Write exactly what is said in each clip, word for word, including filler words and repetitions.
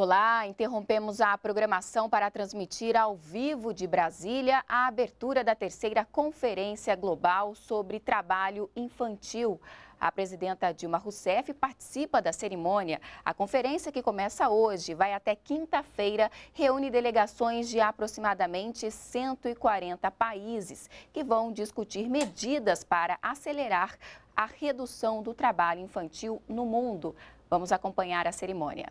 Olá, interrompemos a programação para transmitir ao vivo de Brasília a abertura da terceira Conferência Global sobre Trabalho Infantil. A presidenta Dilma Rousseff participa da cerimônia. A conferência, que começa hoje, vai até quinta-feira, reúne delegações de aproximadamente cento e quarenta países, que vão discutir medidas para acelerar a redução do trabalho infantil no mundo. Vamos acompanhar a cerimônia.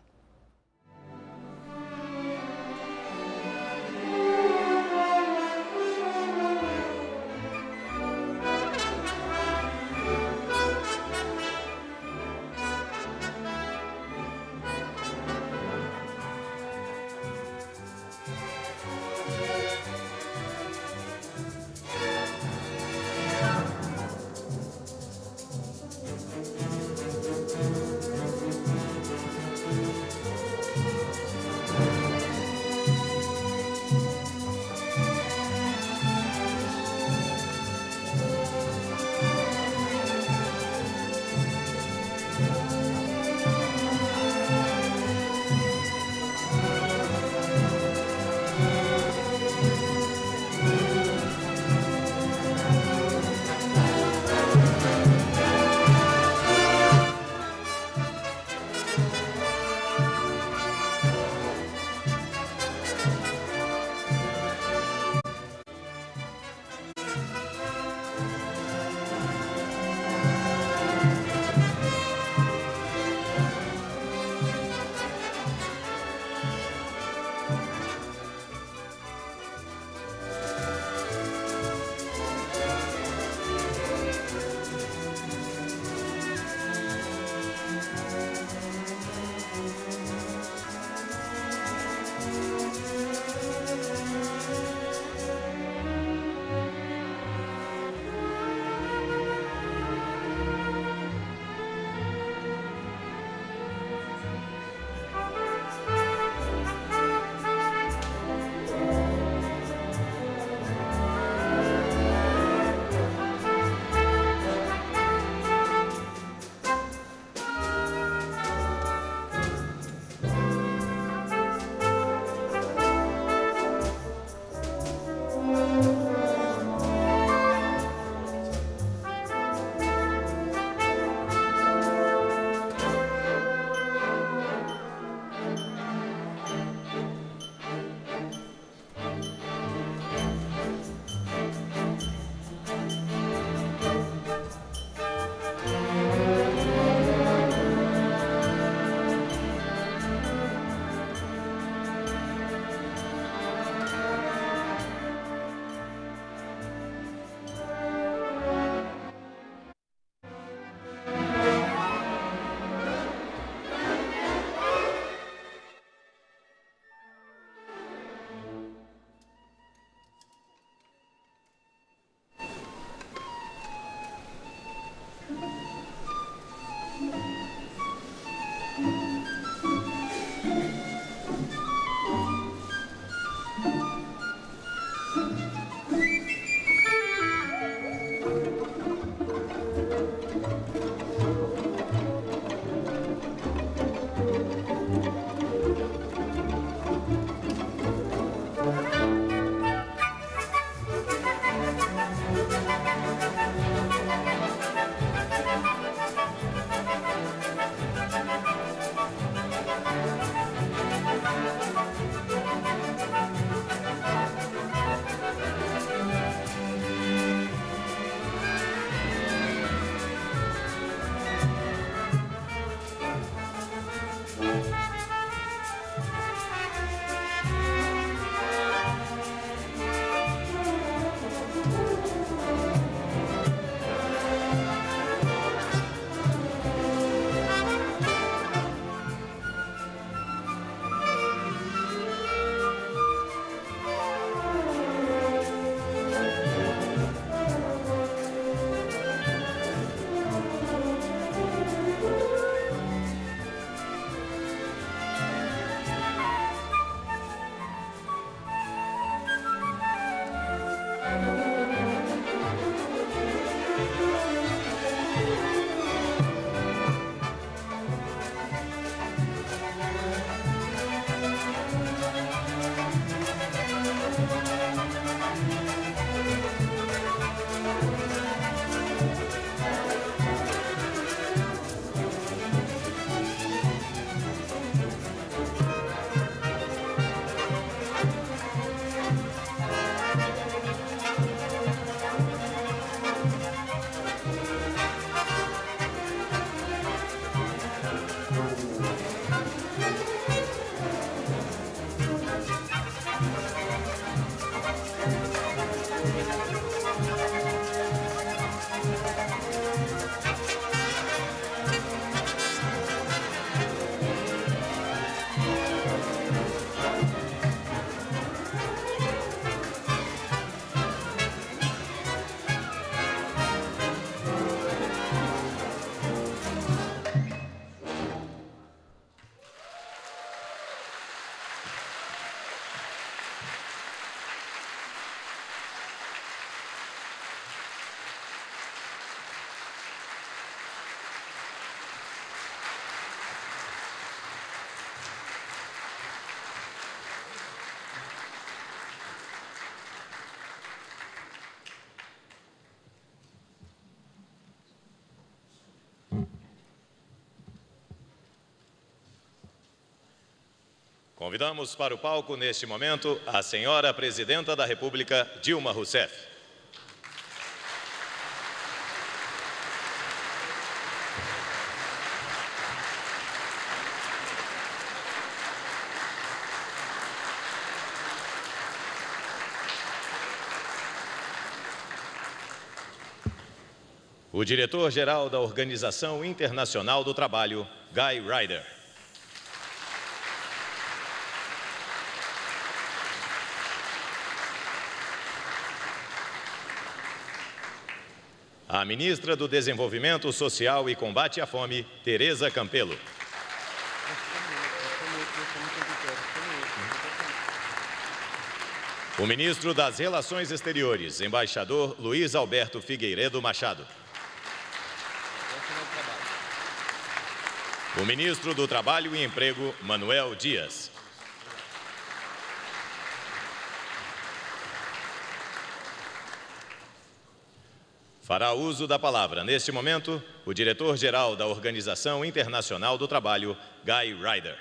Convidamos para o palco, neste momento, a senhora Presidenta da República, Dilma Rousseff. O diretor-geral da Organização Internacional do Trabalho, Guy Ryder. A ministra do Desenvolvimento Social e Combate à Fome, Tereza Campelo. O ministro das Relações Exteriores, embaixador Luiz Alberto Figueiredo Machado. O ministro do Trabalho e Emprego, Manuel Dias. Fará uso da palavra, neste momento, o diretor-geral da Organização Internacional do Trabalho, Guy Ryder.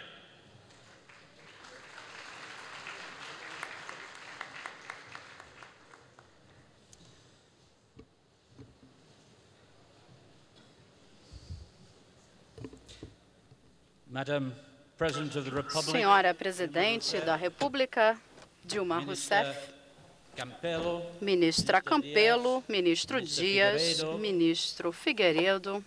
Senhora Presidente da República, Dilma Rousseff, Ministra Campelo, Ministro Dias, Ministro Figueiredo,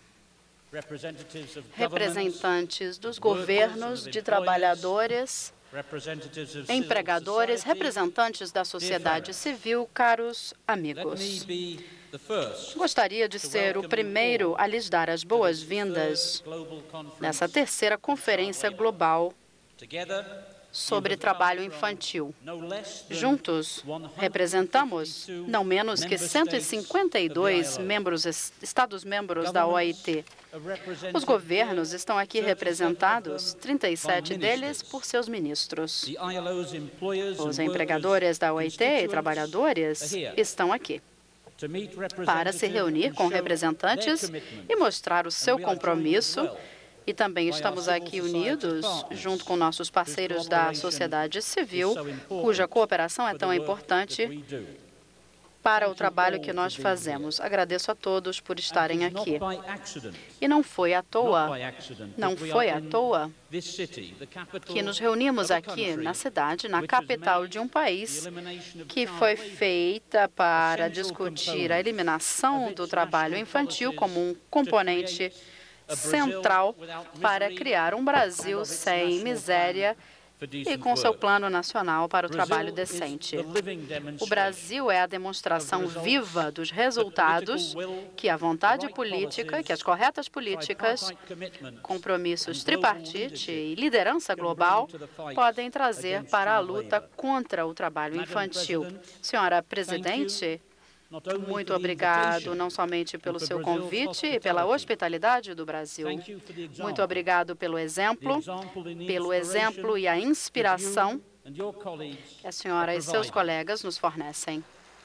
representantes dos governos, de trabalhadores, empregadores, representantes da sociedade civil, caros amigos. Gostaria de ser o primeiro a lhes dar as boas-vindas nessa terceira Conferência Global sobre Trabalho Infantil. Juntos, representamos não menos que cento e cinquenta e dois membros, Estados-membros da O I T. Os governos estão aqui representados, trinta e sete deles por seus ministros. Os empregadores da O I T e trabalhadores estão aqui para se reunir com representantes e mostrar o seu compromisso. E também estamos aqui unidos, junto com nossos parceiros da sociedade civil, cuja cooperação é tão importante para o trabalho que nós fazemos. Agradeço a todos por estarem aqui. E não foi à toa, não foi à toa que nos reunimos aqui na cidade, na capital de um país que foi feita para discutir a eliminação do trabalho infantil como um componente central para criar um Brasil sem miséria e com seu plano nacional para o trabalho decente. O Brasil é a demonstração viva dos resultados que a vontade política, que as corretas políticas, compromissos tripartite e liderança global podem trazer para a luta contra o trabalho infantil. Senhora Presidente, muito obrigado, não somente pelo seu convite e pela hospitalidade do Brasil. Muito obrigado pelo exemplo, pelo exemplo e a inspiração que a senhora e seus colegas nos fornecem.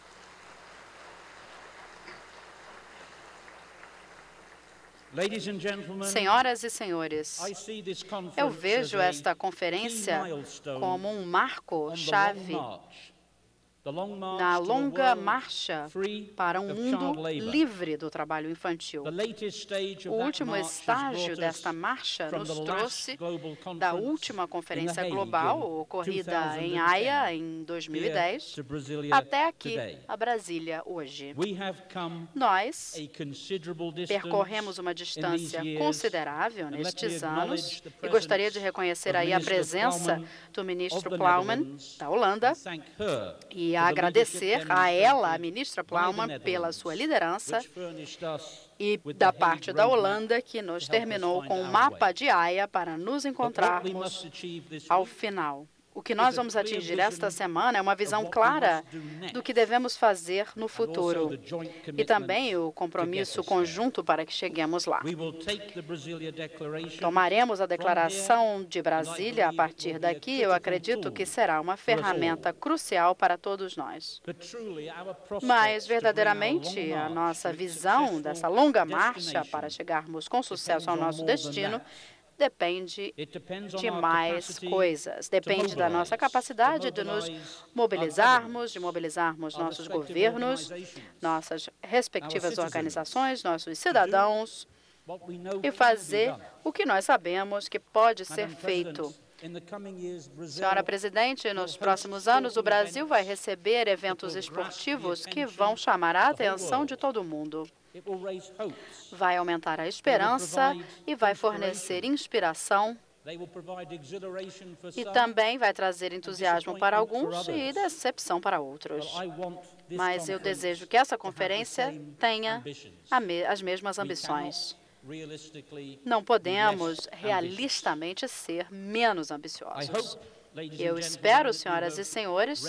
Senhoras e senhores, eu vejo esta conferência como um marco-chave na longa marcha para um mundo livre do trabalho infantil. O último estágio desta marcha nos trouxe da última conferência global, ocorrida em Haia, em dois mil e dez, até aqui, a Brasília, hoje. Nós percorremos uma distância considerável nestes anos e gostaria de reconhecer aí a presença do ministro Plowman, da Holanda, e a agradecer a ela, a ministra Plowman, pela sua liderança e da parte da Holanda, que nos terminou com um mapa de Haia para nos encontrarmos ao final. O que nós vamos atingir esta semana é uma visão clara do que devemos fazer no futuro e também o compromisso conjunto para que cheguemos lá. Tomaremos a Declaração de Brasília a partir daqui. Eu acredito que será uma ferramenta crucial para todos nós. Mas, verdadeiramente, a nossa visão dessa longa marcha para chegarmos com sucesso ao nosso destino depende de mais coisas. Depende da nossa capacidade de nos mobilizarmos, de mobilizarmos nossos governos, nossas respectivas organizações, nossos cidadãos, e fazer o que nós sabemos que pode ser feito. Senhora Presidente, nos próximos anos, o Brasil vai receber eventos esportivos que vão chamar a atenção de todo mundo. Vai aumentar a esperança e vai fornecer inspiração e também vai trazer entusiasmo para alguns e decepção para outros. Mas eu desejo que essa conferência tenha as mesmas ambições. Não podemos realistamente ser menos ambiciosos. Eu espero, senhoras e senhores,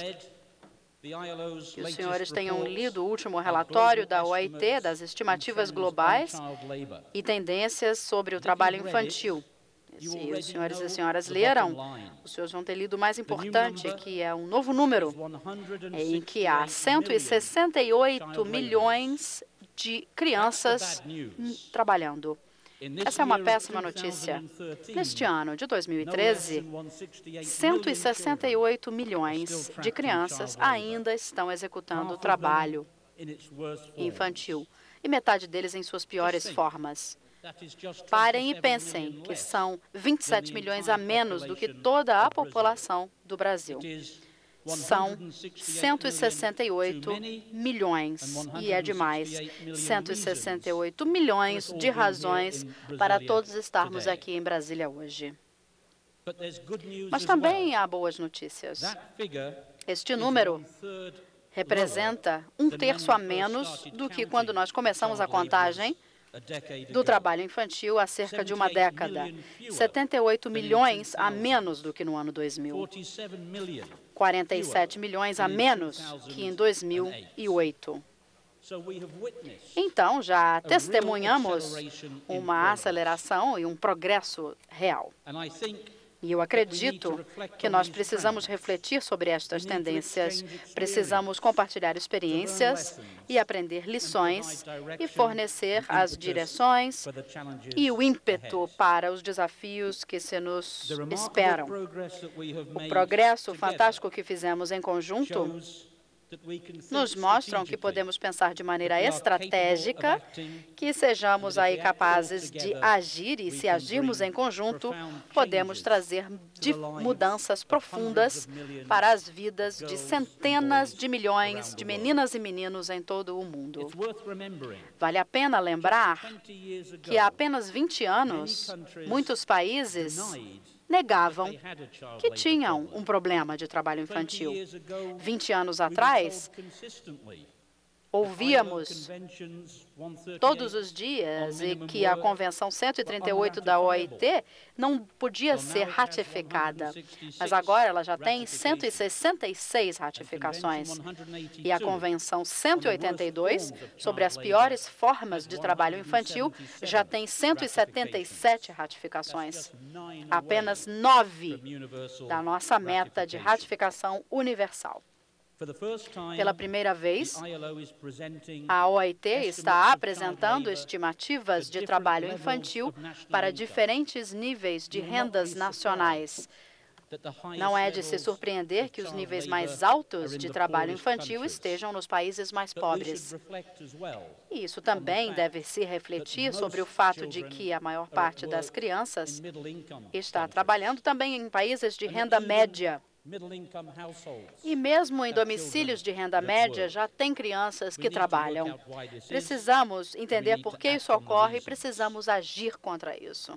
que os senhores tenham lido o último relatório da O I T, das estimativas globais e tendências sobre o trabalho infantil. Se os senhores e senhoras leram, os senhores vão ter lido o mais importante, que é um novo número, em que há cento e sessenta e oito milhões de crianças trabalhando. Essa é uma péssima notícia. Neste ano de dois mil e treze, cento e sessenta e oito milhões de crianças ainda estão executando trabalho infantil, e metade deles em suas piores formas. Parem e pensem que são vinte e sete milhões a menos do que toda a população do Brasil. São cento e sessenta e oito milhões, e é demais, cento e sessenta e oito milhões de razões para todos estarmos aqui em Brasília hoje. Mas também há boas notícias. Este número representa um terço a menos do que quando nós começamos a contagem do trabalho infantil há cerca de uma década. setenta e oito milhões a menos do que no ano dois mil. quarenta e sete milhões a menos que em dois mil e oito. Então, já testemunhamos uma aceleração e um progresso real. E eu acredito que nós precisamos refletir sobre estas tendências, precisamos compartilhar experiências e aprender lições e fornecer as direções e o ímpeto para os desafios que se nos esperam. O progresso fantástico que fizemos em conjunto nos mostram que podemos pensar de maneira estratégica, que sejamos aí capazes de agir, e se agirmos em conjunto, podemos trazer mudanças profundas para as vidas de centenas de milhões de meninas e meninos em todo o mundo. Vale a pena lembrar que há apenas vinte anos, muitos países negavam que tinham um problema de trabalho infantil. vinte anos atrás, ouvíamos todos os dias e que a Convenção cento e trinta e oito da O I T não podia ser ratificada, mas agora ela já tem cento e sessenta e seis ratificações. E a Convenção cento e oitenta e dois, sobre as piores formas de trabalho infantil, já tem cento e setenta e sete ratificações. Apenas nove da nossa meta de ratificação universal. Pela primeira vez, a O I T está apresentando estimativas de trabalho infantil para diferentes níveis de rendas nacionais. Não é de se surpreender que os níveis mais altos de trabalho infantil estejam nos países mais pobres. E isso também deve se refletir sobre o fato de que a maior parte das crianças está trabalhando também em países de renda média. E mesmo em domicílios de renda média, já tem crianças que trabalham. Precisamos entender por que isso ocorre e precisamos agir contra isso.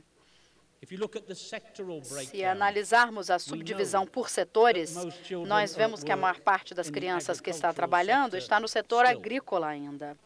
Se analisarmos a subdivisão por setores, nós vemos que a maior parte das crianças que está trabalhando está no setor agrícola ainda.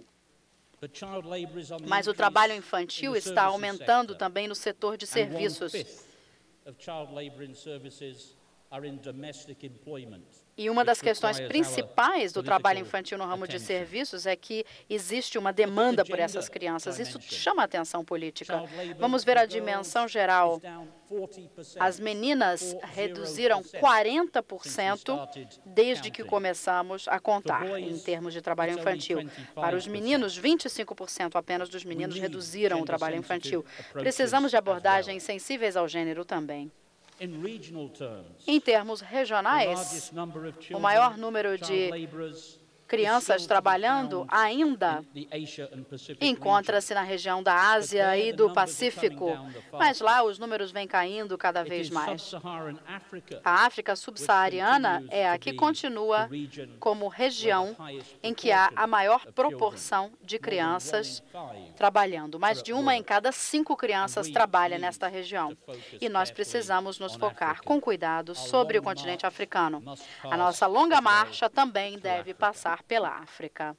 Mas o trabalho infantil está aumentando também no setor de serviços. E uma das questões principais do trabalho infantil no ramo de serviços é que existe uma demanda por essas crianças. Isso chama a atenção política. Vamos ver a dimensão geral. As meninas reduziram quarenta por cento desde que começamos a contar em termos de trabalho infantil. Para os meninos, vinte e cinco por cento apenas dos meninos reduziram o trabalho infantil. Precisamos de abordagens sensíveis ao gênero também. Em termos regionais, o maior número de crianças trabalhando ainda encontra-se na região da Ásia e do Pacífico, mas lá os números vêm caindo cada vez mais. A África subsaariana é a que continua como região em que há a maior proporção de crianças trabalhando. Mais de uma em cada cinco crianças trabalha nesta região. E nós precisamos nos focar com cuidado sobre o continente africano. A nossa longa marcha também deve passar pela África.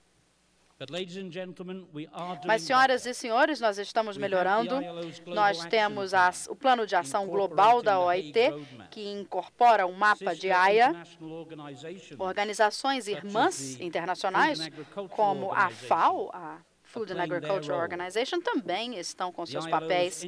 Mas, senhoras e senhores, nós estamos melhorando. Nós temos as, o Plano de Ação Global da O I T, que incorpora um mapa de A I A. Organizações irmãs internacionais, como a FAO, a Food and Agriculture Organization, também estão com seus papéis.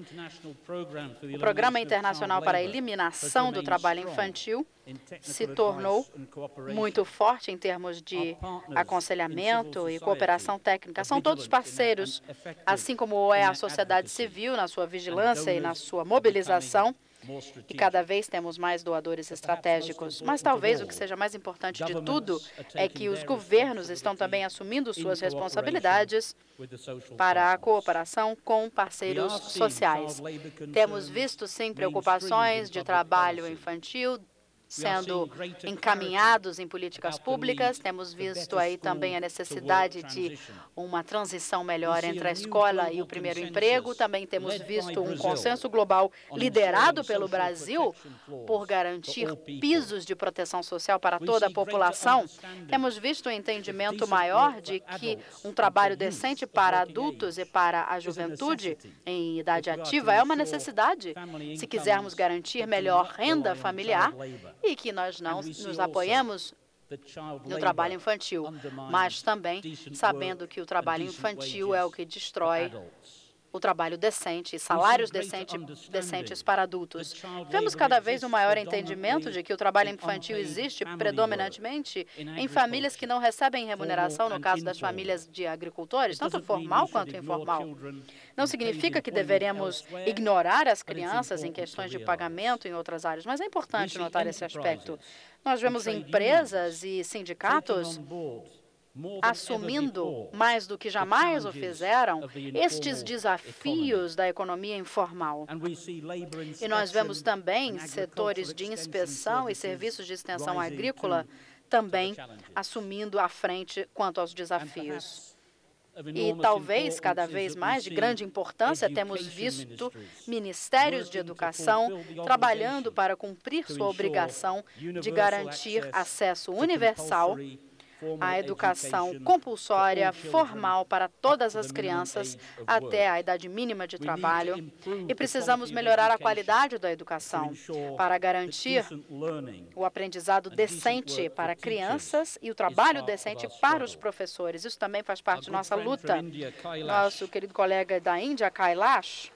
O Programa Internacional para a Eliminação do Trabalho Infantil se tornou muito forte em termos de aconselhamento e cooperação técnica. São todos parceiros, assim como é a sociedade civil na sua vigilância e na sua mobilização. E cada vez temos mais doadores estratégicos. Mas talvez o que seja mais importante de tudo é que os governos estão também assumindo suas responsabilidades para a cooperação com parceiros sociais. Temos visto, sim, preocupações de trabalho infantil sendo encaminhados em políticas públicas. Temos visto aí também a necessidade de uma transição melhor entre a escola e o primeiro emprego. Também temos visto um consenso global liderado pelo Brasil por garantir pisos de proteção social para toda a população. Temos visto um entendimento maior de que um trabalho decente para adultos e para a juventude em idade ativa é uma necessidade se quisermos garantir melhor renda familiar e que nós não nos apoiemos no trabalho infantil, mas também sabendo que o trabalho infantil é o que destrói o trabalho decente, salários decente, decentes para adultos. Vemos cada vez um maior entendimento de que o trabalho infantil existe predominantemente em famílias que não recebem remuneração, no caso das famílias de agricultores, tanto formal quanto informal. Não significa que deveremos ignorar as crianças em questões de pagamento em outras áreas, mas é importante notar esse aspecto. Nós vemos empresas e sindicatos assumindo, mais do que jamais o fizeram, estes desafios da economia informal. E nós vemos também setores de inspeção e serviços de extensão agrícola também assumindo a frente quanto aos desafios. E talvez, cada vez mais, de grande importância, temos visto ministérios de educação trabalhando para cumprir sua obrigação de garantir acesso universal à educação compulsória, formal para todas as crianças até a idade mínima de trabalho. E precisamos melhorar a qualidade da educação para garantir o aprendizado decente para crianças e o trabalho decente para os professores. Isso também faz parte da nossa luta. Nosso querido colega da Índia, Kailash,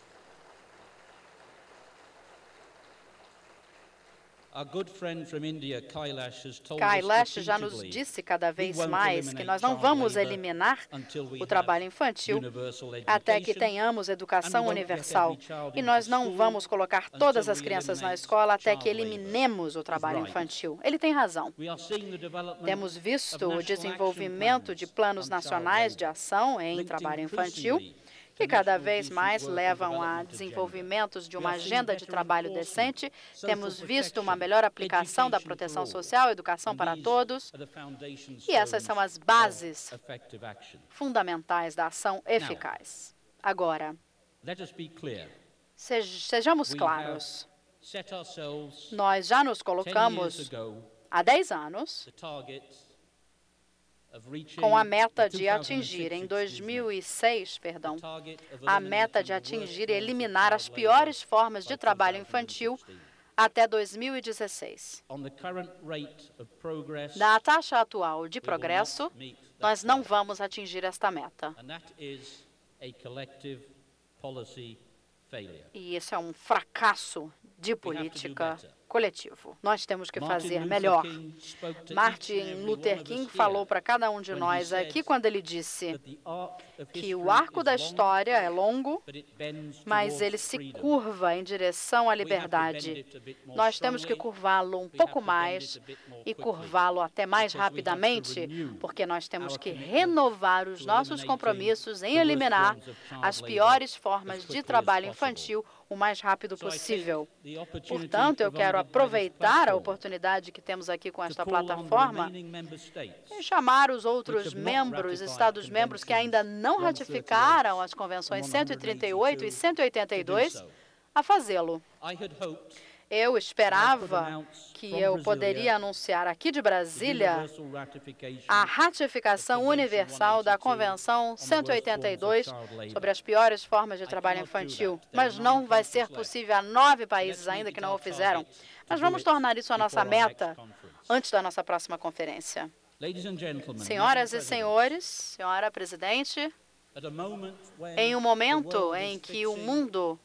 Kailash já nos disse cada vez mais que nós não vamos eliminar o trabalho infantil até que tenhamos educação universal. E nós não vamos colocar todas as crianças na escola até que eliminemos o trabalho infantil. Ele tem razão. Temos visto o desenvolvimento de planos nacionais de ação em trabalho infantil, que cada vez mais levam a desenvolvimentos de uma agenda de trabalho decente. Temos visto uma melhor aplicação da proteção social, educação para todos, e essas são as bases fundamentais da ação eficaz. Agora, sejamos claros, nós já nos colocamos há dez anos com a meta de atingir, em dois mil e seis, perdão, a meta de atingir e eliminar as piores formas de trabalho infantil até dois mil e dezesseis. Na taxa atual de progresso, nós não vamos atingir esta meta. E isso é um fracasso de política coletivo. Nós temos que fazer melhor. Martin Luther King falou para cada um de nós aqui quando ele disse que o arco da história é longo, mas ele se curva em direção à liberdade. Nós temos que curvá-lo um pouco mais e curvá-lo até mais rapidamente, porque nós temos que renovar os nossos compromissos em eliminar as piores formas de trabalho infantil o mais rápido possível. Portanto, eu quero aproveitar a oportunidade que temos aqui com esta plataforma e chamar os outros membros, Estados-membros que ainda não ratificaram as convenções cento e trinta e oito e cento e oitenta e dois a fazê-lo. Eu esperava que eu poderia anunciar aqui de Brasília a ratificação universal da Convenção cento e oitenta e dois sobre as piores formas de trabalho infantil, mas não vai ser possível. Há nove países ainda que não o fizeram. Mas vamos tornar isso a nossa meta antes da nossa próxima conferência. Senhoras e senhores, senhora presidente, em um momento em que o mundo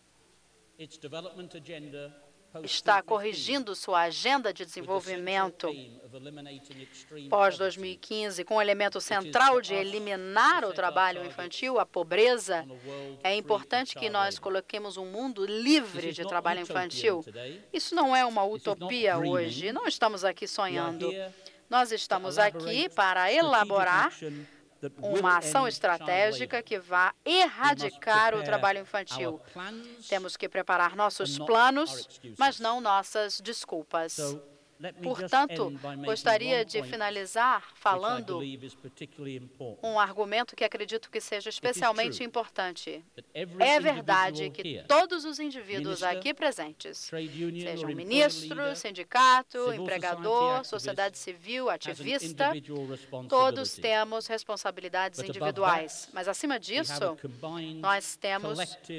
está corrigindo sua agenda de desenvolvimento pós dois mil e quinze, com o elemento central de eliminar o trabalho infantil, a pobreza, é importante que nós coloquemos um mundo livre de trabalho infantil. Isso não é uma utopia hoje, não estamos aqui sonhando. Nós estamos aqui para elaborar uma ação estratégica que vá erradicar o trabalho infantil. Temos que preparar nossos planos, mas não nossas desculpas. Portanto, gostaria de finalizar falando um argumento que acredito que seja especialmente importante. É verdade que todos os indivíduos aqui presentes, sejam ministro, sindicato, empregador, sociedade civil, ativista, todos temos responsabilidades individuais. Mas, acima disso, nós temos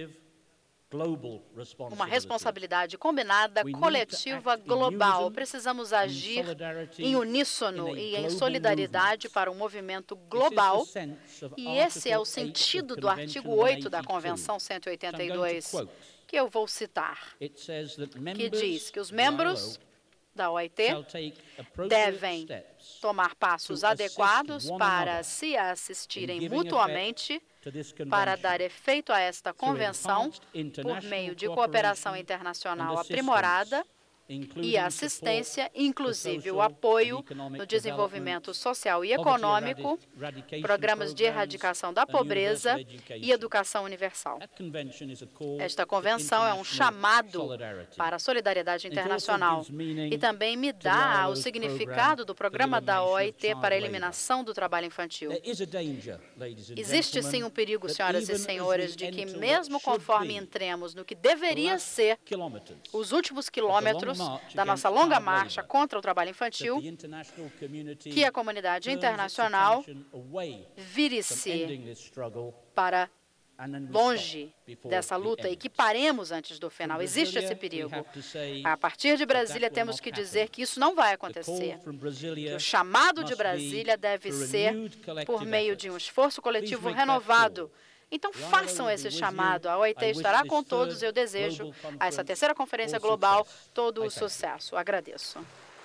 uma responsabilidade combinada, coletiva, global. Precisamos agir em uníssono e em solidariedade para um movimento global. E esse é o sentido do artigo oito da Convenção cento e oitenta e dois, que eu vou citar, que diz que os membros da O I T devem tomar passos adequados para se assistirem mutuamente para dar efeito a esta convenção por meio de cooperação internacional aprimorada e assistência, inclusive o apoio no desenvolvimento social e econômico, programas de erradicação da pobreza e educação universal. Esta convenção é um chamado para a solidariedade internacional e também me dá o significado do programa da O I T para a eliminação do trabalho infantil. Existe sim um perigo, senhoras e senhores, de que mesmo conforme entremos no que deveria ser os últimos quilômetros da nossa longa marcha contra o trabalho infantil, que a comunidade internacional vire-se para longe dessa luta e que paremos antes do final. Existe esse perigo. A partir de Brasília, temos que dizer que isso não vai acontecer. Que o chamado de Brasília deve ser por meio de um esforço coletivo renovado. Então, façam esse chamado. A O I T estará com todos e eu desejo a essa terceira conferência global todo o sucesso. Agradeço.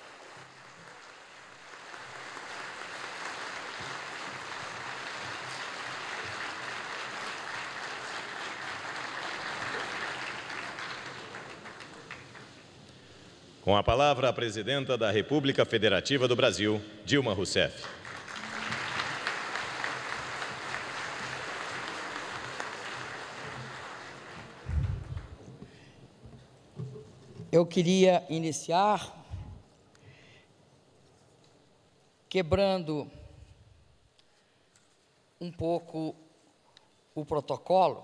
Com a palavra, a presidenta da República Federativa do Brasil, Dilma Rousseff. Eu queria iniciar quebrando um pouco o protocolo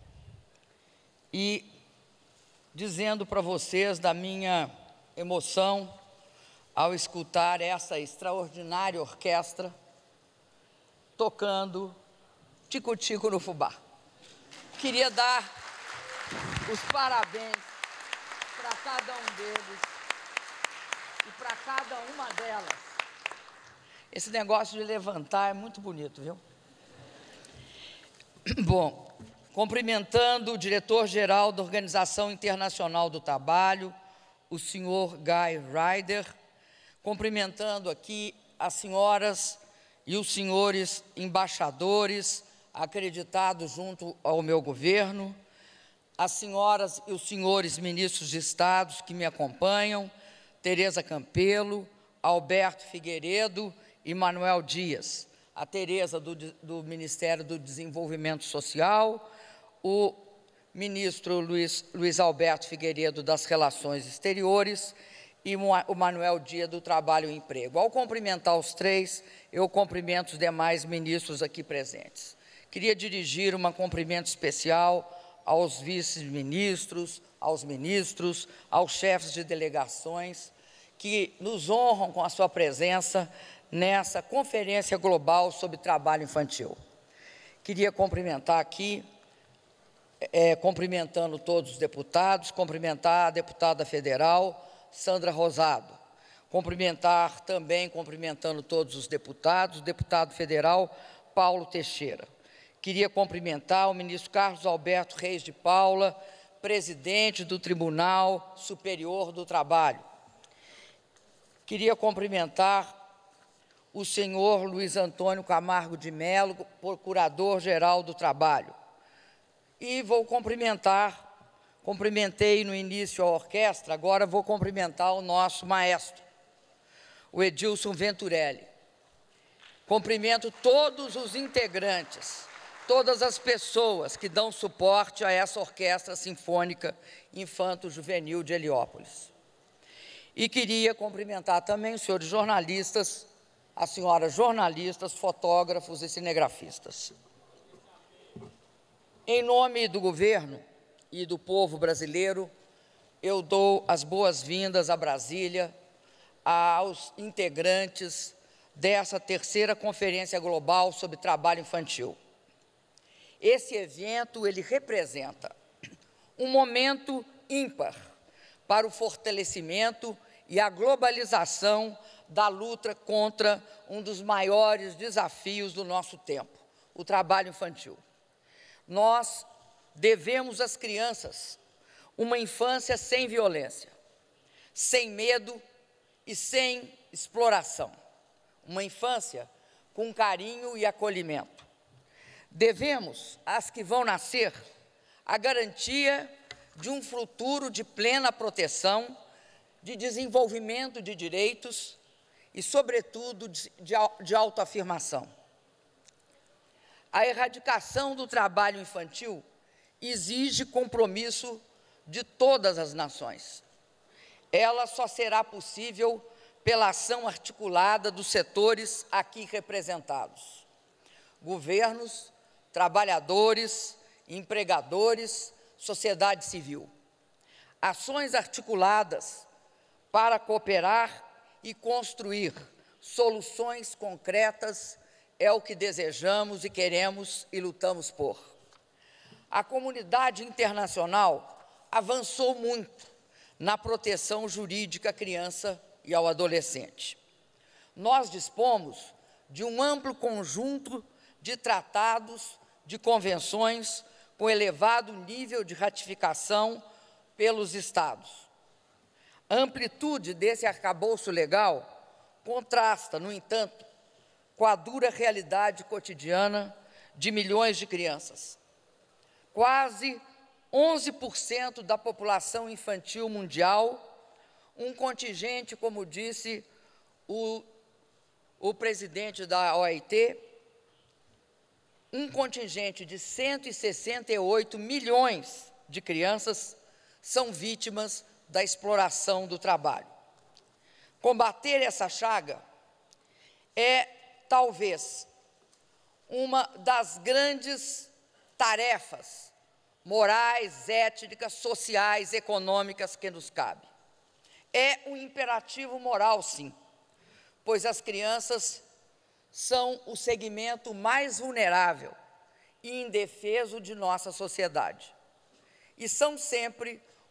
e dizendo para vocês da minha emoção ao escutar essa extraordinária orquestra tocando Tico-Tico no Fubá. Queria dar os parabéns para cada um deles e para cada uma delas. Esse negócio de levantar é muito bonito, viu? Bom, cumprimentando o diretor-geral da Organização Internacional do Trabalho, o senhor Guy Ryder, cumprimentando aqui as senhoras e os senhores embaixadores acreditados junto ao meu governo, as senhoras e os senhores ministros de Estado que me acompanham, Tereza Campelo, Alberto Figueiredo e Manuel Dias, a Tereza do, do Ministério do Desenvolvimento Social, o ministro Luiz, Luiz Alberto Figueiredo das Relações Exteriores e o Manuel Dias do Trabalho e Emprego. Ao cumprimentar os três, eu cumprimento os demais ministros aqui presentes. Queria dirigir um cumprimento especial aos vice-ministros, aos ministros, aos chefes de delegações, que nos honram com a sua presença nessa Conferência Global sobre Trabalho Infantil. Queria cumprimentar aqui, é, cumprimentando todos os deputados, cumprimentar a deputada federal, Sandra Rosado, cumprimentar também, cumprimentando todos os deputados, o deputado federal Paulo Teixeira. Queria cumprimentar o ministro Carlos Alberto Reis de Paula, presidente do Tribunal Superior do Trabalho. Queria cumprimentar o senhor Luiz Antônio Camargo de Mello, procurador-geral do Trabalho. E vou cumprimentar, cumprimentei no início a orquestra, agora vou cumprimentar o nosso maestro, o Edilson Venturelli. Cumprimento todos os integrantes, todas as pessoas que dão suporte a essa Orquestra Sinfônica Infanto-Juvenil de Heliópolis. E queria cumprimentar também os senhores jornalistas, as senhoras jornalistas, fotógrafos e cinegrafistas. Em nome do governo e do povo brasileiro, eu dou as boas-vindas a Brasília, aos integrantes dessa terceira Conferência Global sobre Trabalho Infantil. Esse evento, ele representa um momento ímpar para o fortalecimento e a globalização da luta contra um dos maiores desafios do nosso tempo, o trabalho infantil. Nós devemos às crianças uma infância sem violência, sem medo e sem exploração. Uma infância com carinho e acolhimento. Devemos às que vão nascer a garantia de um futuro de plena proteção, de desenvolvimento de direitos e, sobretudo, de, de, de autoafirmação. A erradicação do trabalho infantil exige compromisso de todas as nações. Ela só será possível pela ação articulada dos setores aqui representados. Governos, trabalhadores, empregadores, sociedade civil. Ações articuladas para cooperar e construir soluções concretas é o que desejamos e queremos e lutamos por. A comunidade internacional avançou muito na proteção jurídica à criança e ao adolescente. Nós dispomos de um amplo conjunto de tratados, de convenções, com elevado nível de ratificação pelos Estados. A amplitude desse arcabouço legal contrasta, no entanto, com a dura realidade cotidiana de milhões de crianças. Quase onze por cento da população infantil mundial, um contingente, como disse o, o presidente da O I T, um contingente de cento e sessenta e oito milhões de crianças são vítimas da exploração do trabalho. Combater essa chaga é, talvez, uma das grandes tarefas morais, étnicas, sociais, econômicas que nos cabe. É um imperativo moral, sim, pois as crianças são o segmento mais vulnerável e indefeso de nossa sociedade. E são sempre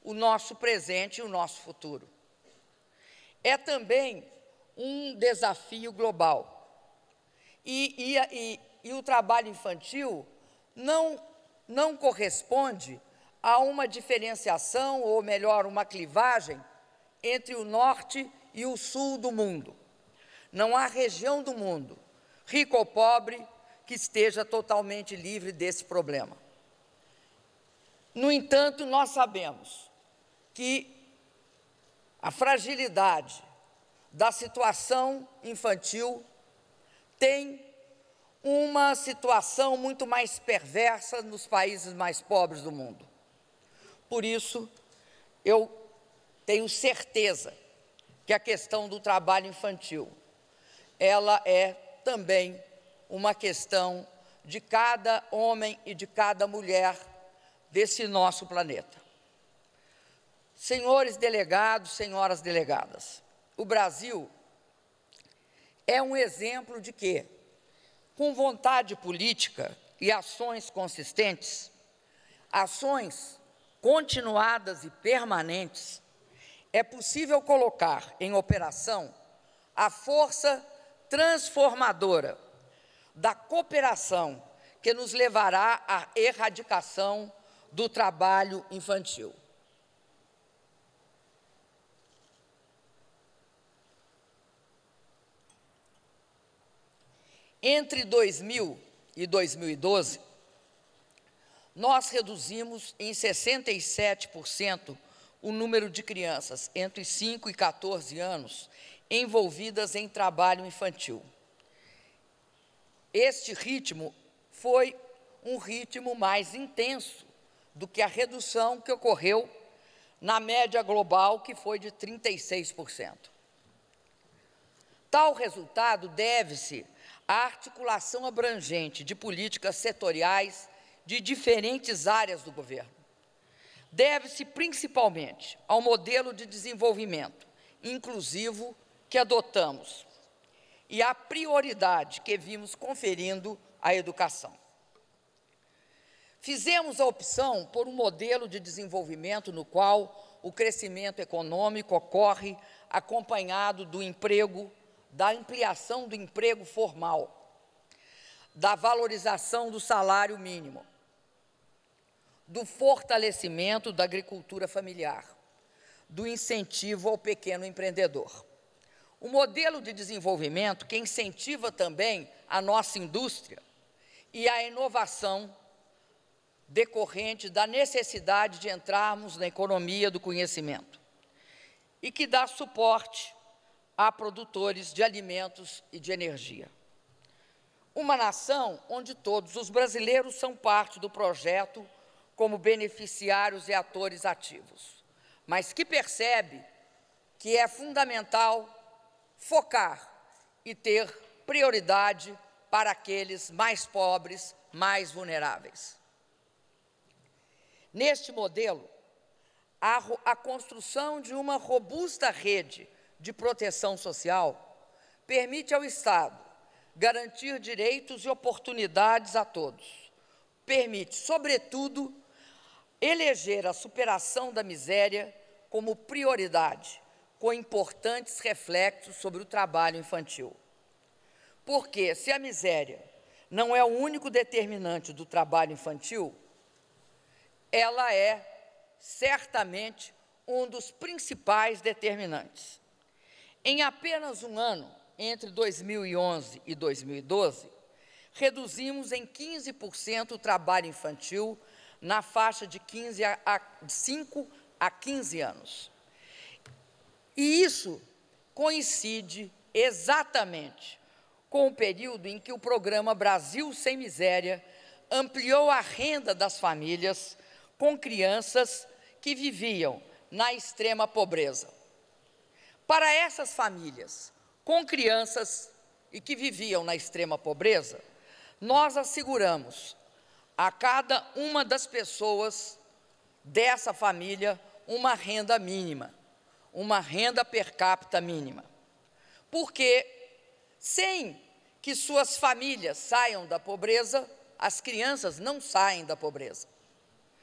o nosso presente e o nosso futuro. É também um desafio global. E, e, e, e o trabalho infantil não, não corresponde a uma diferenciação, ou melhor, uma clivagem entre o norte e o sul do mundo. Não há região do mundo, rico ou pobre, que esteja totalmente livre desse problema. No entanto, nós sabemos que a fragilidade da situação infantil tem uma situação muito mais perversa nos países mais pobres do mundo. Por isso, eu tenho certeza que a questão do trabalho infantil, ela é também uma questão de cada homem e de cada mulher desse nosso planeta. Senhores delegados, senhoras delegadas, o Brasil é um exemplo de que, com vontade política e ações consistentes, ações continuadas e permanentes, é possível colocar em operação a força transformadora da cooperação que nos levará à erradicação do trabalho infantil. Entre dois mil e dois mil e doze, nós reduzimos em sessenta e sete por cento o número de crianças entre cinco e quatorze anos envolvidas em trabalho infantil. Este ritmo foi um ritmo mais intenso do que a redução que ocorreu na média global, que foi de trinta e seis por cento. Tal resultado deve-se à articulação abrangente de políticas setoriais de diferentes áreas do governo. Deve-se principalmente ao modelo de desenvolvimento inclusivo que adotamos e à prioridade que vimos conferindo à educação. Fizemos a opção por um modelo de desenvolvimento no qual o crescimento econômico ocorre acompanhado do emprego, da ampliação do emprego formal, da valorização do salário mínimo, do fortalecimento da agricultura familiar, do incentivo ao pequeno empreendedor. O modelo de desenvolvimento que incentiva também a nossa indústria e a inovação decorrente da necessidade de entrarmos na economia do conhecimento e que dá suporte a produtores de alimentos e de energia. Uma nação onde todos os brasileiros são parte do projeto como beneficiários e atores ativos, mas que percebe que é fundamental focar e ter prioridade para aqueles mais pobres, mais vulneráveis. Neste modelo, a, a construção de uma robusta rede de proteção social permite ao Estado garantir direitos e oportunidades a todos. Permite, sobretudo, eleger a superação da miséria como prioridade, com importantes reflexos sobre o trabalho infantil. Porque, se a miséria não é o único determinante do trabalho infantil, ela é certamente um dos principais determinantes. Em apenas um ano, entre dois mil e onze e dois mil e doze, reduzimos em quinze por cento o trabalho infantil na faixa de cinco a quinze anos. E isso coincide exatamente com o período em que o programa Brasil Sem Miséria ampliou a renda das famílias com crianças que viviam na extrema pobreza. Para essas famílias com crianças e que viviam na extrema pobreza, nós asseguramos a cada uma das pessoas dessa família uma renda mínima, uma renda per capita mínima. Porque, sem que suas famílias saiam da pobreza, as crianças não saem da pobreza.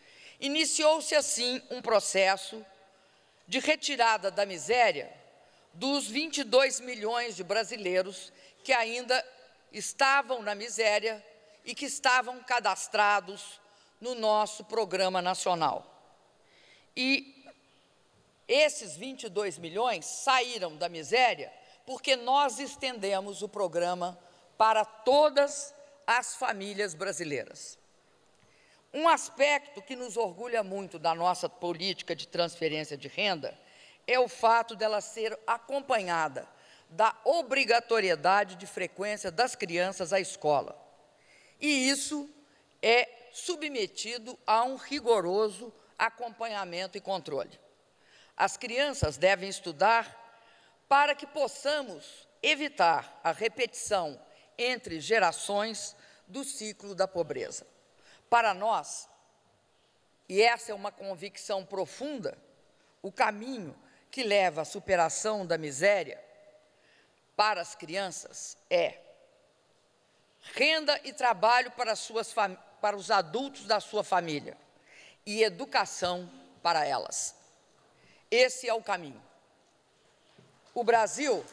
Iniciou-se, assim, um processo de retirada da miséria dos vinte e dois milhões de brasileiros que ainda estavam na miséria e que estavam cadastrados no nosso Programa Nacional. E esses vinte e dois milhões saíram da miséria porque nós estendemos o programa para todas as famílias brasileiras. Um aspecto que nos orgulha muito da nossa política de transferência de renda é o fato dela ser acompanhada da obrigatoriedade de frequência das crianças à escola. E isso é submetido a um rigoroso acompanhamento e controle. As crianças devem estudar para que possamos evitar a repetição entre gerações do ciclo da pobreza. Para nós, e essa é uma convicção profunda, o caminho que leva à superação da miséria para as crianças é renda e trabalho para, suas para os adultos da sua família e educação para elas. Esse é o caminho. O Brasil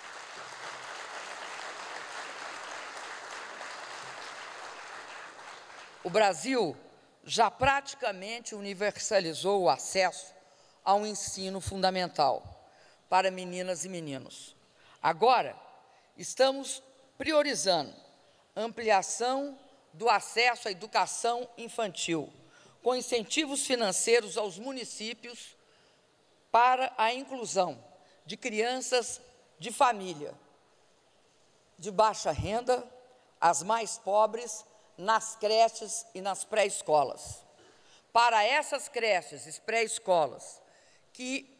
O Brasil já praticamente universalizou o acesso ao ensino fundamental para meninas e meninos. Agora, estamos priorizando ampliação do acesso à educação infantil, com incentivos financeiros aos municípios para a inclusão de crianças de família de baixa renda, as mais pobres, nas creches e nas pré-escolas. Para essas creches e pré-escolas que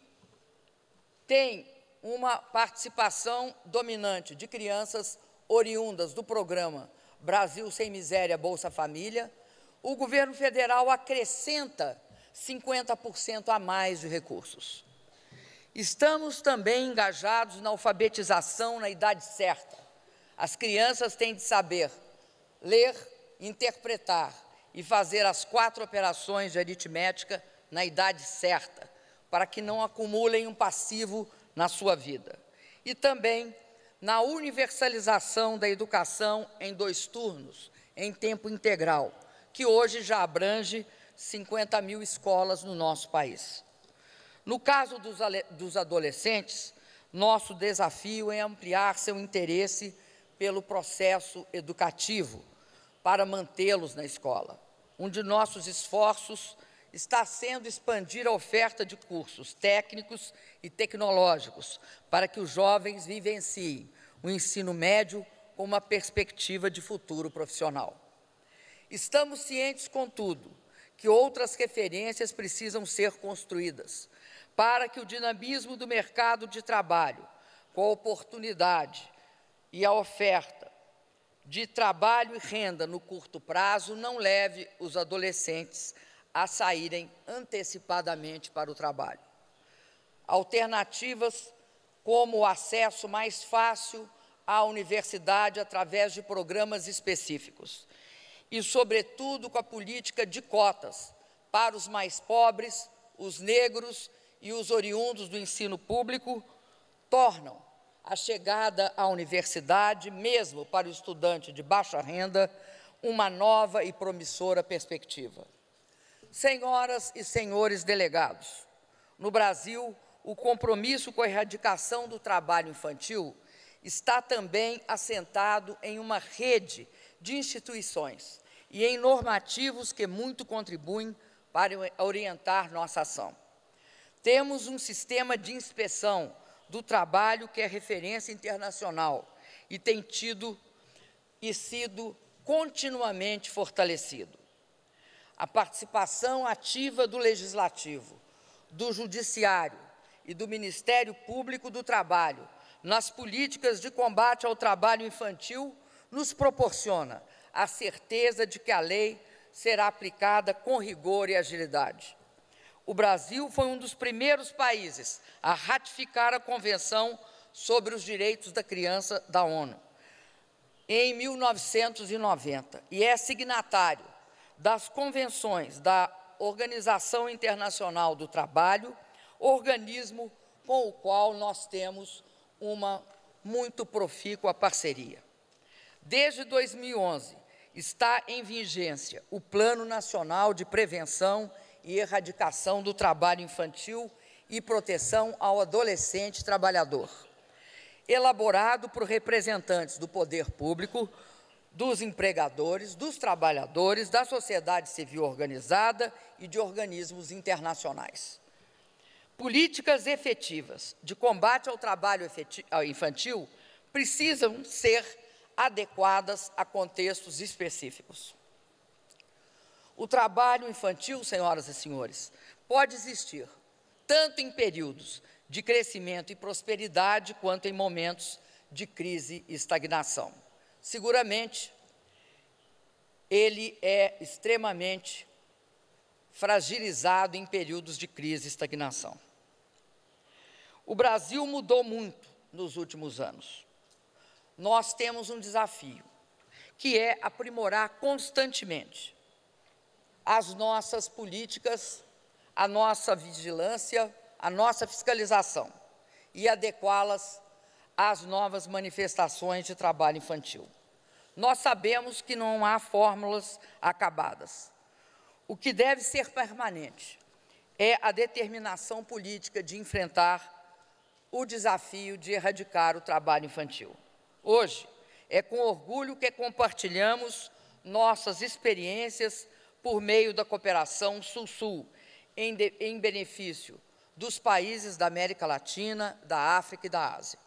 têm uma participação dominante de crianças oriundas do programa Brasil Sem Miséria Bolsa Família, o governo federal acrescenta cinquenta por cento a mais de recursos. Estamos também engajados na alfabetização na idade certa. As crianças têm de saber ler, interpretar e fazer as quatro operações de aritmética na idade certa, para que não acumulem um passivo na sua vida. E também na universalização da educação em dois turnos, em tempo integral, que hoje já abrange cinquenta mil escolas no nosso país. No caso dos, dos adolescentes, nosso desafio é ampliar seu interesse pelo processo educativo, para mantê-los na escola. Um de nossos esforços está sendo expandir a oferta de cursos técnicos e tecnológicos para que os jovens vivenciem o ensino médio com uma perspectiva de futuro profissional. Estamos cientes, contudo, que outras referências precisam ser construídas para que o dinamismo do mercado de trabalho, com a oportunidade e a oferta de trabalho e renda no curto prazo, não leve os adolescentes a saírem antecipadamente para o trabalho. Alternativas como o acesso mais fácil à universidade através de programas específicos e, sobretudo, com a política de cotas para os mais pobres, os negros e os oriundos do ensino público, tornam a chegada à universidade, mesmo para o estudante de baixa renda, uma nova e promissora perspectiva. Senhoras e senhores delegados, no Brasil, o compromisso com a erradicação do trabalho infantil está também assentado em uma rede de instituições e em normativos que muito contribuem para orientar nossa ação. Temos um sistema de inspeção do trabalho que é referência internacional e tem tido e sido continuamente fortalecido. A participação ativa do Legislativo, do Judiciário e do Ministério Público do Trabalho nas políticas de combate ao trabalho infantil nos proporciona a certeza de que a lei será aplicada com rigor e agilidade. O Brasil foi um dos primeiros países a ratificar a Convenção sobre os Direitos da Criança da ONU, em mil novecentos e noventa, e é signatário das convenções da Organização Internacional do Trabalho, organismo com o qual nós temos uma muito profícua parceria. Desde dois mil e onze, está em vigência o Plano Nacional de Prevenção e Erradicação do Trabalho Infantil e Proteção ao Adolescente Trabalhador, elaborado por representantes do poder público, dos empregadores, dos trabalhadores, da sociedade civil organizada e de organismos internacionais. Políticas efetivas de combate ao trabalho infantil precisam ser adequadas a contextos específicos. O trabalho infantil, senhoras e senhores, pode existir tanto em períodos de crescimento e prosperidade, quanto em momentos de crise e estagnação. Seguramente, ele é extremamente fragilizado em períodos de crise e estagnação. O Brasil mudou muito nos últimos anos. Nós temos um desafio, que é aprimorar constantemente as nossas políticas, a nossa vigilância, a nossa fiscalização e adequá-las às novas manifestações de trabalho infantil. Nós sabemos que não há fórmulas acabadas. O que deve ser permanente é a determinação política de enfrentar o desafio de erradicar o trabalho infantil. Hoje, é com orgulho que compartilhamos nossas experiências por meio da cooperação Sul-Sul, em, de, em benefício dos países da América Latina, da África e da Ásia.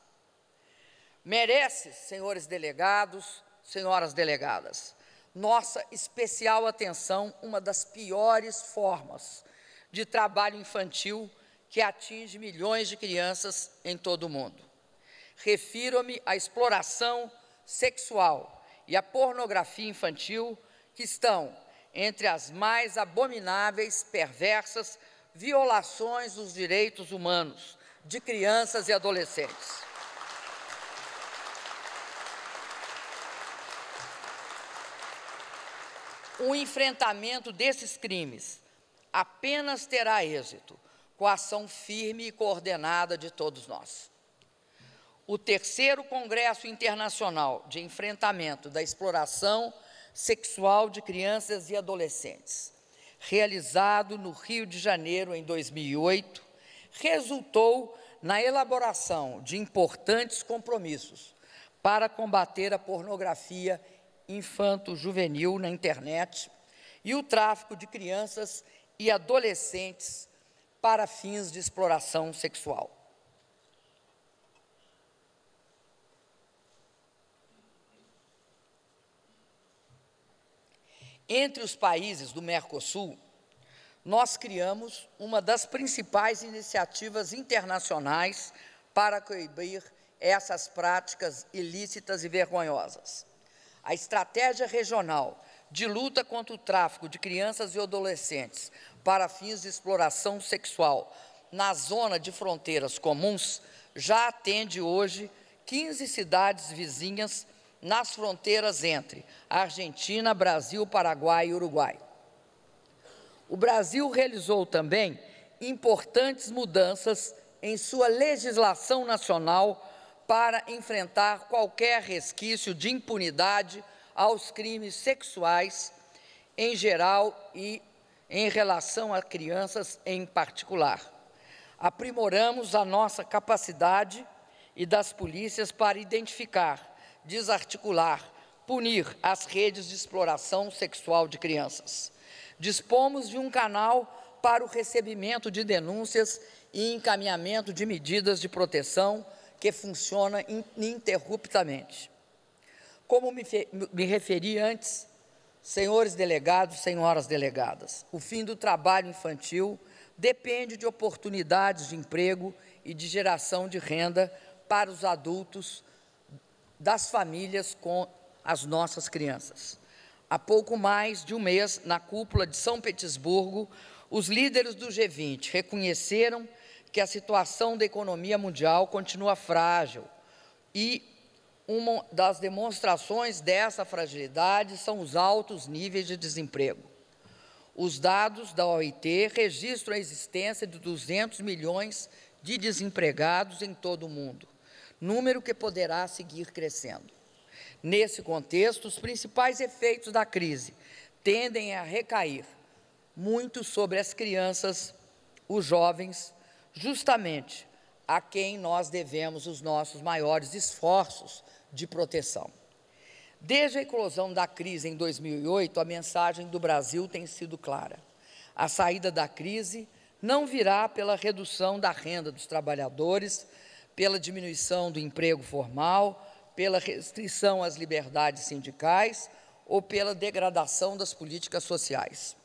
Merece, senhores delegados, senhoras delegadas, nossa especial atenção uma das piores formas de trabalho infantil que atinge milhões de crianças em todo o mundo. Refiro-me à exploração sexual e à pornografia infantil, que estão entre as mais abomináveis, perversas violações dos direitos humanos de crianças e adolescentes. O enfrentamento desses crimes apenas terá êxito com a ação firme e coordenada de todos nós. O terceiro Congresso Internacional de Enfrentamento da Exploração Sexual de Crianças e Adolescentes, realizado no Rio de Janeiro em dois mil e oito, resultou na elaboração de importantes compromissos para combater a pornografia infanto-juvenil na internet e o tráfico de crianças e adolescentes para fins de exploração sexual. Entre os países do Mercosul, nós criamos uma das principais iniciativas internacionais para coibir essas práticas ilícitas e vergonhosas. A Estratégia Regional de Luta contra o Tráfico de Crianças e Adolescentes para fins de exploração sexual na zona de fronteiras comuns já atende hoje quinze cidades vizinhas nas fronteiras entre Argentina, Brasil, Paraguai e Uruguai. O Brasil realizou também importantes mudanças em sua legislação nacional para enfrentar qualquer resquício de impunidade aos crimes sexuais em geral e em relação a crianças em particular. Aprimoramos a nossa capacidade e das polícias para identificar, desarticular, punir as redes de exploração sexual de crianças. Dispomos de um canal para o recebimento de denúncias e encaminhamento de medidas de proteção que funciona ininterruptamente. Como me, me referi antes, senhores delegados, senhoras delegadas, o fim do trabalho infantil depende de oportunidades de emprego e de geração de renda para os adultos das famílias com as nossas crianças. Há pouco mais de um mês, na cúpula de São Petersburgo, os líderes do G vinte reconheceram que a situação da economia mundial continua frágil e uma das demonstrações dessa fragilidade são os altos níveis de desemprego. Os dados da O I T registram a existência de duzentos milhões de desempregados em todo o mundo, número que poderá seguir crescendo. Nesse contexto, os principais efeitos da crise tendem a recair muito sobre as crianças, os jovens, justamente a quem nós devemos os nossos maiores esforços de proteção. Desde a eclosão da crise em dois mil e oito, a mensagem do Brasil tem sido clara. A saída da crise não virá pela redução da renda dos trabalhadores, pela diminuição do emprego formal, pela restrição às liberdades sindicais ou pela degradação das políticas sociais.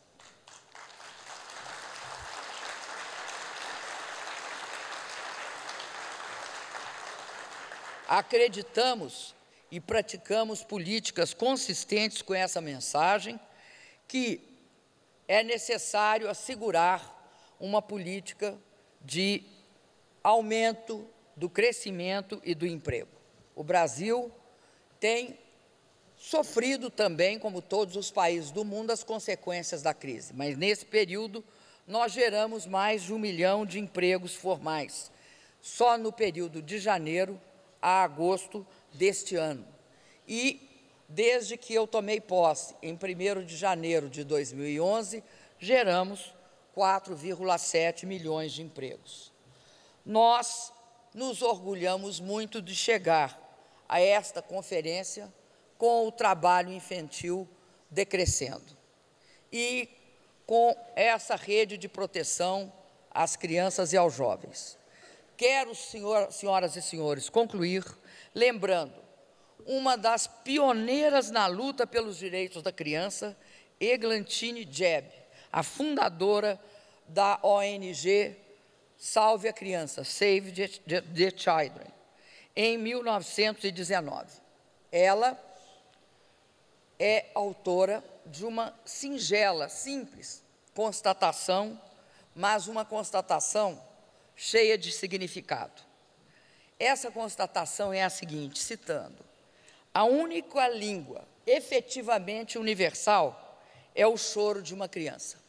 Acreditamos e praticamos políticas consistentes com essa mensagem, que é necessário assegurar uma política de aumento do crescimento e do emprego. O Brasil tem sofrido também, como todos os países do mundo, as consequências da crise, mas nesse período nós geramos mais de um milhão de empregos formais, só no período de janeiro a agosto deste ano. E, desde que eu tomei posse, em primeiro de janeiro de dois mil e onze, geramos quatro vírgula sete milhões de empregos. Nós nos orgulhamos muito de chegar a esta conferência com o trabalho infantil decrescendo e com essa rede de proteção às crianças e aos jovens. Quero, senhor, senhoras e senhores, concluir lembrando uma das pioneiras na luta pelos direitos da criança, Eglantine Jebb, a fundadora da O N G Salve a Criança, Save the Children, em mil novecentos e dezenove. Ela é autora de uma singela, simples constatação, mas uma constatação cheia de significado. Essa constatação é a seguinte, citando: a única língua efetivamente universal é o choro de uma criança.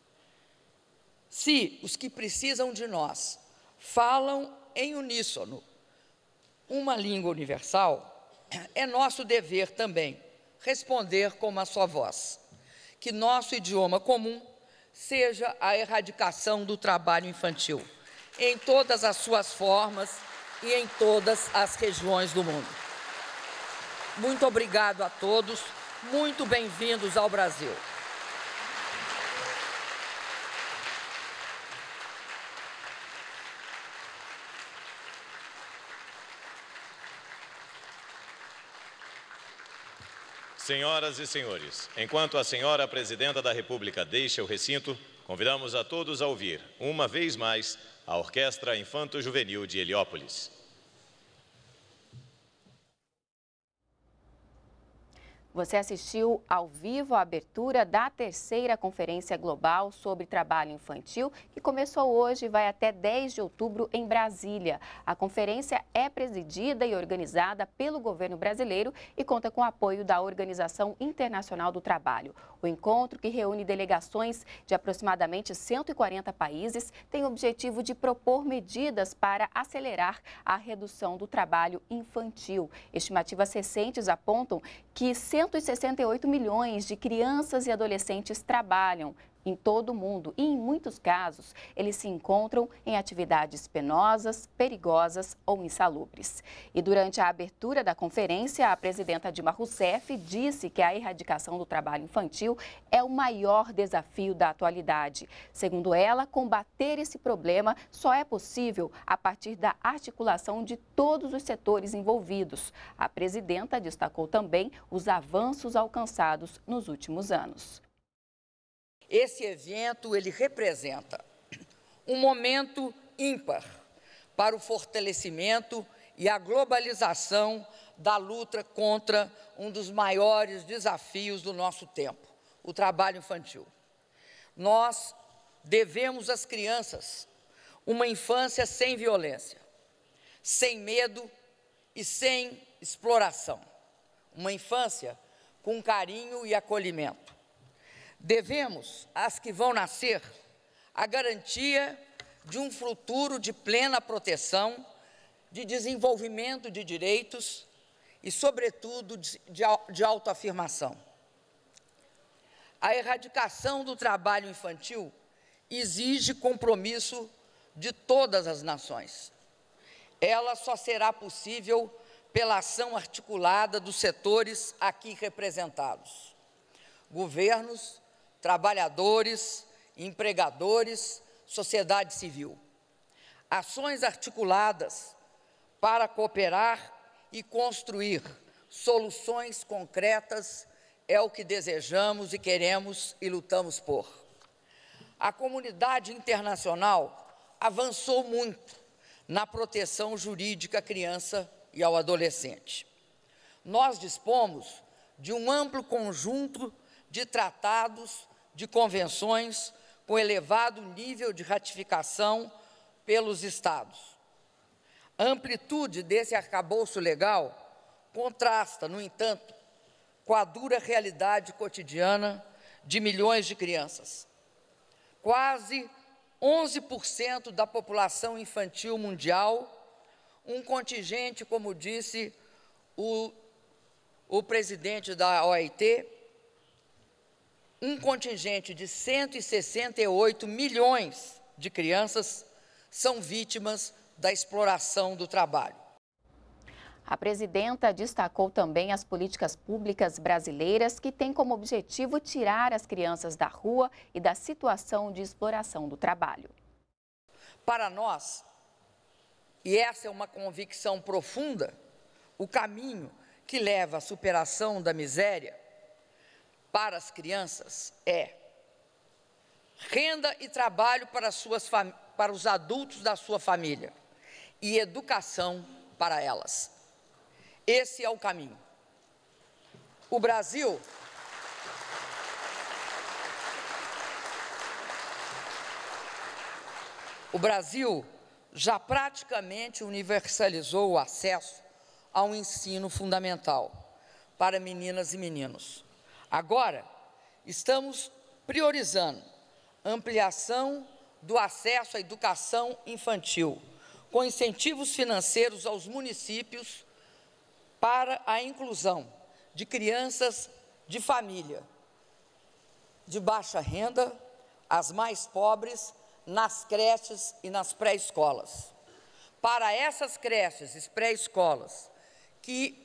Se os que precisam de nós falam em uníssono uma língua universal, é nosso dever também responder com uma só voz, que nosso idioma comum seja a erradicação do trabalho infantil, em todas as suas formas e em todas as regiões do mundo. Muito obrigado a todos, muito bem-vindos ao Brasil. Senhoras e senhores, enquanto a senhora Presidenta da República deixa o recinto, convidamos a todos a ouvir, uma vez mais, a Orquestra Infanto-Juvenil de Heliópolis. Você assistiu ao vivo a abertura da terceira Conferência Global sobre Trabalho Infantil, que começou hoje e vai até dez de outubro em Brasília. A conferência é presidida e organizada pelo governo brasileiro e conta com o apoio da Organização Internacional do Trabalho. O encontro, que reúne delegações de aproximadamente cento e quarenta países, tem o objetivo de propor medidas para acelerar a redução do trabalho infantil. Estimativas recentes apontam que cento e sessenta e oito milhões de crianças e adolescentes trabalham em todo o mundo e, em muitos casos, eles se encontram em atividades penosas, perigosas ou insalubres. E durante a abertura da conferência, a presidenta Dilma Rousseff disse que a erradicação do trabalho infantil é o maior desafio da atualidade. Segundo ela, combater esse problema só é possível a partir da articulação de todos os setores envolvidos. A presidenta destacou também os avanços alcançados nos últimos anos. Esse evento, ele representa um momento ímpar para o fortalecimento e a globalização da luta contra um dos maiores desafios do nosso tempo, o trabalho infantil. Nós devemos às crianças uma infância sem violência, sem medo e sem exploração. Uma infância com carinho e acolhimento. Devemos às que vão nascer a garantia de um futuro de plena proteção, de desenvolvimento de direitos e, sobretudo, de, de autoafirmação. A erradicação do trabalho infantil exige compromisso de todas as nações. Ela só será possível pela ação articulada dos setores aqui representados: governos, trabalhadores, empregadores, sociedade civil. Ações articuladas para cooperar e construir soluções concretas é o que desejamos e queremos e lutamos por. A comunidade internacional avançou muito na proteção jurídica à criança e ao adolescente. Nós dispomos de um amplo conjunto de tratados, de convenções, com elevado nível de ratificação pelos Estados. A amplitude desse arcabouço legal contrasta, no entanto, com a dura realidade cotidiana de milhões de crianças. Quase onze por cento da população infantil mundial, um contingente, como disse o, o presidente da O I T, um contingente de cento e sessenta e oito milhões de crianças são vítimas da exploração do trabalho. A presidenta destacou também as políticas públicas brasileiras que têm como objetivo tirar as crianças da rua e da situação de exploração do trabalho. Para nós, e essa é uma convicção profunda, o caminho que leva à superação da miséria para as crianças é renda e trabalho para, suas para os adultos da sua família e educação para elas. Esse é o caminho. O Brasil O Brasil já praticamente universalizou o acesso ao ensino fundamental para meninas e meninos. Agora, estamos priorizando a ampliação do acesso à educação infantil, com incentivos financeiros aos municípios para a inclusão de crianças de família de baixa renda, as mais pobres, nas creches e nas pré-escolas. Para essas creches e pré-escolas que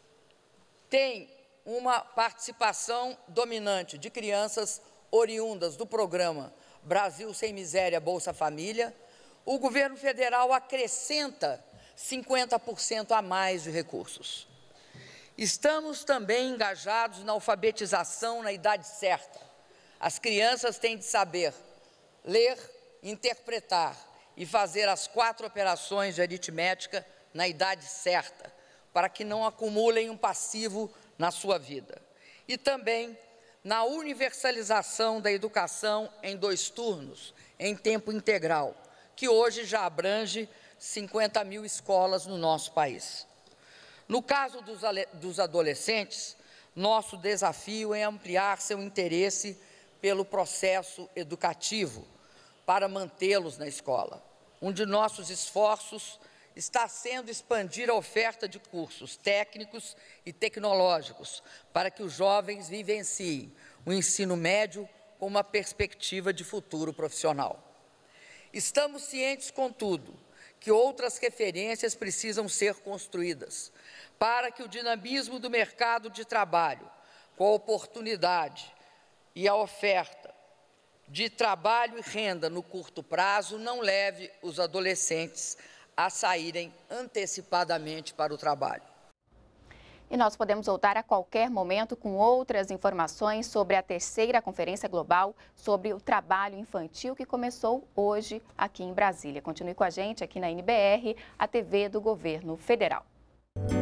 têm uma participação dominante de crianças oriundas do programa Brasil Sem Miséria Bolsa Família, o governo federal acrescenta cinquenta por cento a mais de recursos. Estamos também engajados na alfabetização na idade certa. As crianças têm de saber ler, interpretar e fazer as quatro operações de aritmética na idade certa, para que não acumulem um passivo na sua vida. E também na universalização da educação em dois turnos, em tempo integral, que hoje já abrange cinquenta mil escolas no nosso país. No caso dos, dos adolescentes, nosso desafio é ampliar seu interesse pelo processo educativo, para mantê-los na escola. Um de nossos esforços está sendo expandir a oferta de cursos técnicos e tecnológicos para que os jovens vivenciem o ensino médio com uma perspectiva de futuro profissional. Estamos cientes, contudo, que outras referências precisam ser construídas para que o dinamismo do mercado de trabalho, com a oportunidade e a oferta de trabalho e renda no curto prazo, não leve os adolescentes a saírem antecipadamente para o trabalho. E nós podemos voltar a qualquer momento com outras informações sobre a terceira Conferência Global sobre o Trabalho Infantil, que começou hoje aqui em Brasília. Continue com a gente aqui na N B R, a T V do Governo Federal.